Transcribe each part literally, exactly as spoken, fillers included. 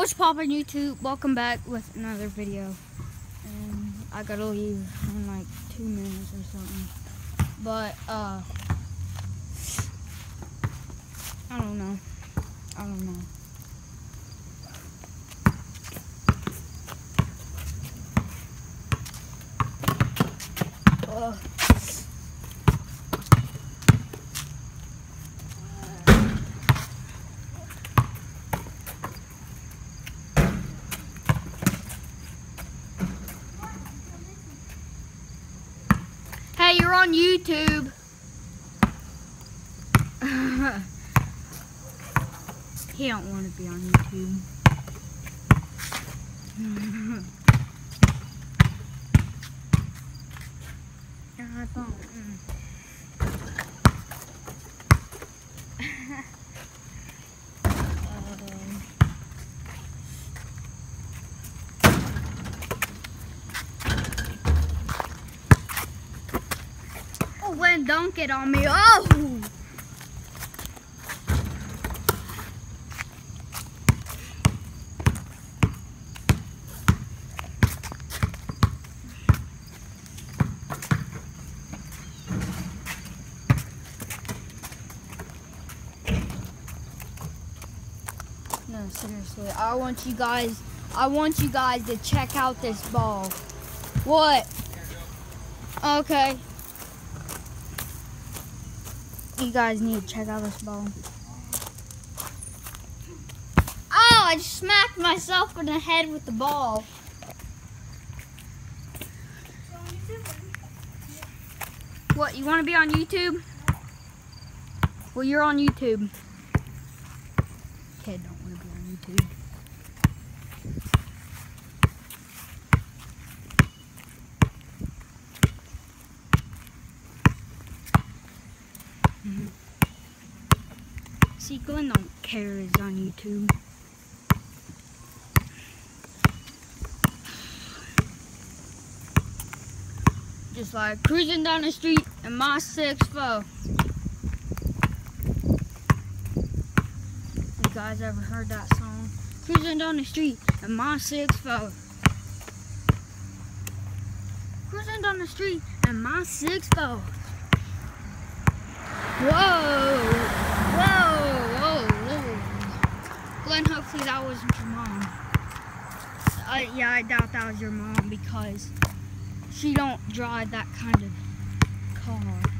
What's poppin' YouTube? Welcome back with another video. And I gotta leave in like two minutes or something. But uh I don't know. I don't know. Uh, Hey, you're on YouTube. He don't want to be on YouTube. Yeah, I don't. Oh, when dunk it on me. Oh! No, seriously, I want you guys, I want you guys to check out this ball. What? Okay. You guys need to check out this ball. Oh, I just smacked myself in the head with the ball. What, you want to be on YouTube? Well, you're on YouTube. Kid don't want to be on YouTube. Mm-hmm. See, Glenn don't care he's on YouTube. Just like cruising down the street in my six four. You guys ever heard that song? Cruising down the street in my six four. Cruising down the street in my six four. Whoa! Whoa! Whoa! Whoa! Glenn, hopefully that wasn't your mom. Uh, yeah, I doubt that was your mom because she don't drive that kind of car.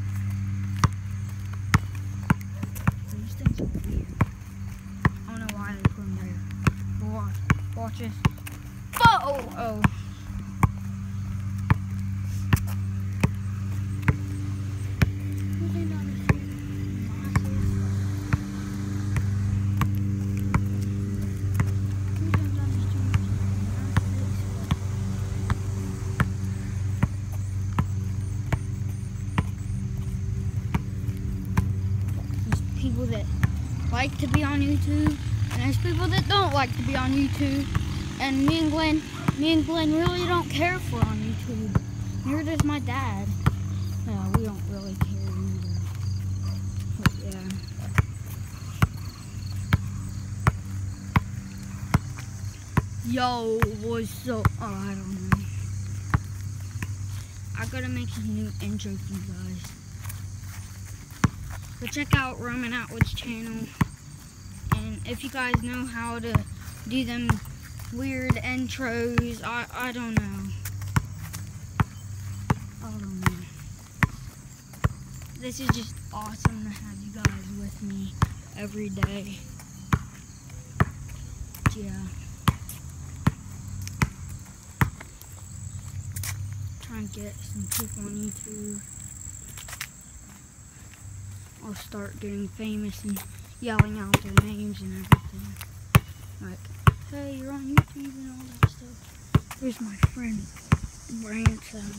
These things are weird. I don't know why they put them there. Watch, watch this. Oh! Oh. People that like to be on YouTube, and there's people that don't like to be on YouTube. And me and Glenn, me and Glenn really don't care if we're on YouTube. Neither does my dad. No, we don't really care either. But yeah. Yo, what's up? Oh, I don't know. I gotta make a new intro for you guys. So check out Roman Atwood's channel, and if you guys know how to do them weird intros, I, I don't know. I don't know. This is just awesome to have you guys with me every day. Yeah. Try and get some people on YouTube. I'll start getting famous and yelling out their names and everything. Like, hey, you're on YouTube and all that stuff. Here's my friend, Branson.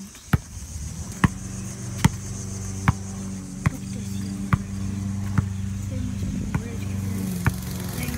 Look at this yellow right here. There must be a red here.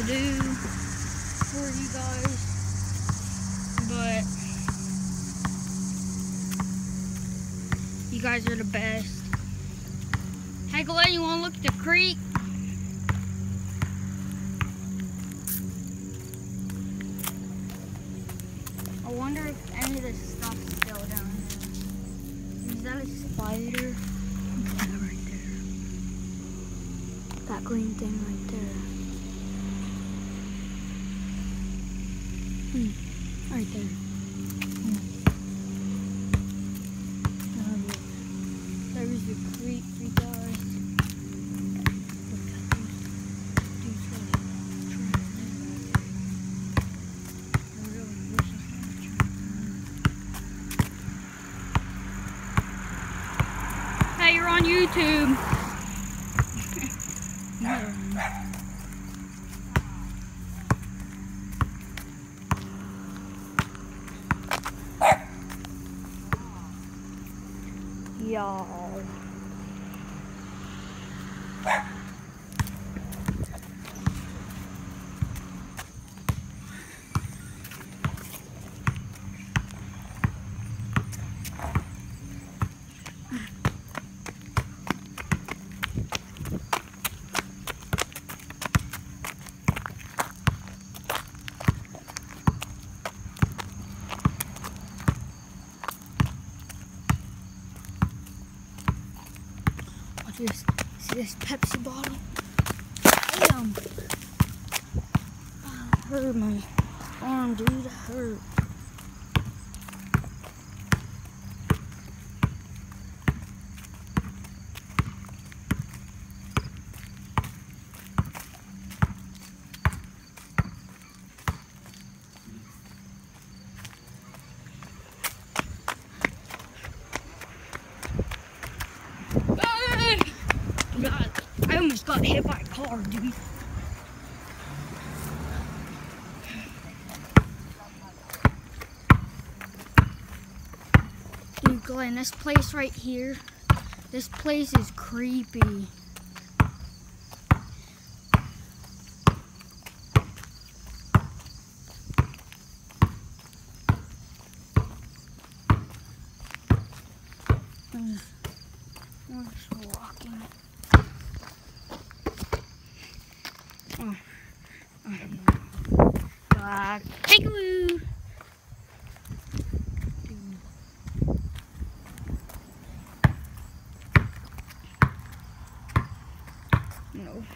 do for you guys, but you guys are the best. Hey Glenn, you wanna look at the creek? I wonder if any of this stuff's still down there. Is that a spider? Look at that right there. That green thing right there. Hmm. Right there. Hmm. There's the creek, you guys. Look at these. These really trying to I really wish I had a trampoline. Hey, you're on YouTube. Y'all. This, see this Pepsi bottle? Damn. Oh, it hurt my arm, dude. It hurt. God, I almost got hit by a car, dude. Dude, Glenn, this place right here, this place is creepy. I'm just walking. Oh, oh. God, peekaboo! No.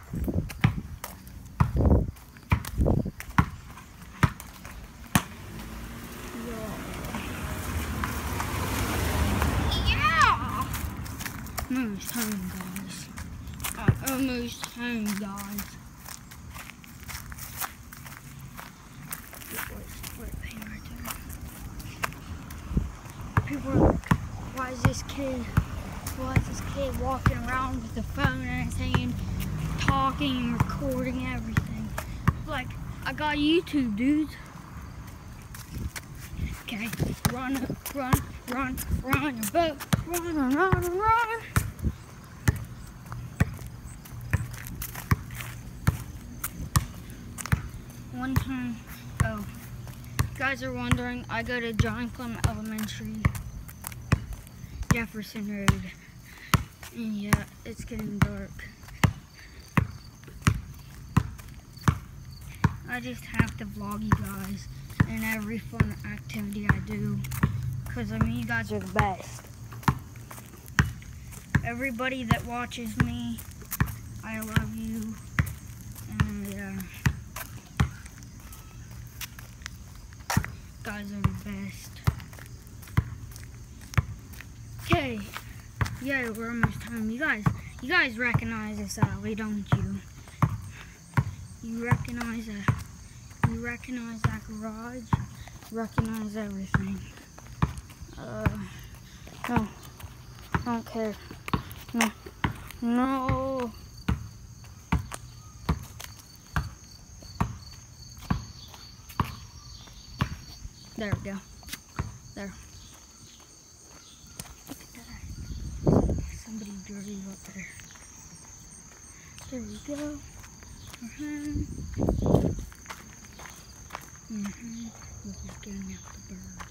Yeah! Almost home, guys. I'm almost home, guys. People are like, why is this kid, why is this kid walking around with a phone and saying, talking and recording everything? Like, I got YouTube, dudes. Okay, run, run, run, run, your boat, run, run, run, run. One time, oh, you guys are wondering, I go to John Clem Elementary, Jefferson Road, and yeah, it's getting dark. I just have to vlog you guys and every fun activity I do, because I mean, you guys are the best. Everybody that watches me, I love you, and yeah. Guys are the best. Okay, yeah, we're almost home. You guys, you guys recognize this alley, don't you? You recognize that. You recognize that garage. Recognize everything. Uh, no, I don't care. No, no. There we go. There. Look at that. Somebody drove up there. There we go. for him. Mm-hmm. Look, he's getting out the bird.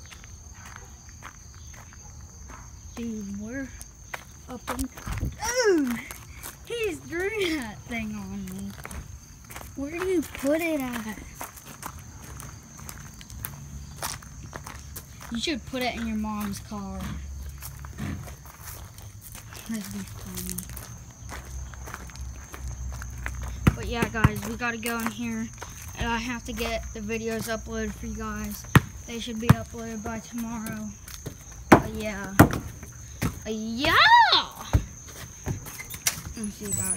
Dude, we're up in... Ooh! He's threw that thing on me. Where do you put it at? You should put it in your mom's car. That'd be funny. But yeah, guys, we gotta go in here, and I have to get the videos uploaded for you guys. They should be uploaded by tomorrow. But yeah. Uh, yeah! Let's see, guys.